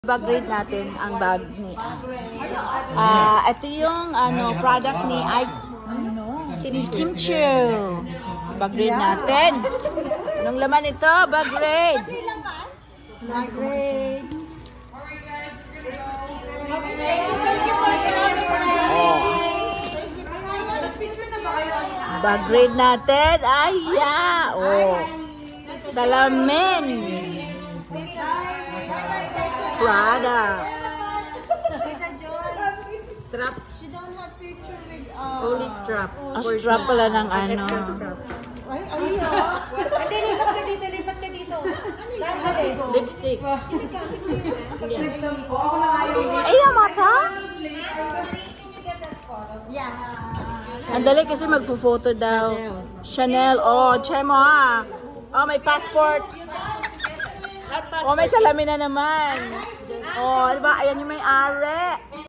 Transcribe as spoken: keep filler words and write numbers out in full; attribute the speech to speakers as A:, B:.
A: Bag grade natin ang bag ni Ah, uh, ito yung ano product ni I ni Kim Chiu. Bag grade natin. Anong laman ito? Bag grade. Bag grade. Oh. Bag grade natin. Ay, yeah. Oh. Salamin. Prada.
B: Strap.
C: She don't have picture with uh,
B: Only strap.
A: Oh, strap pala ng ano.
C: Ay, ay, ah.
D: Hindi, lipat ka dito, lipat ka dito. Dali.
B: Lipstick.
A: Ay, yung mata?
C: Yeah.
A: Ang dali kasi magpo-photo daw. Chanel. Oh, check mo ha. Oh, may passport. Oh, may salamin na naman. Oh, ano ba? Ayan yung may-ari.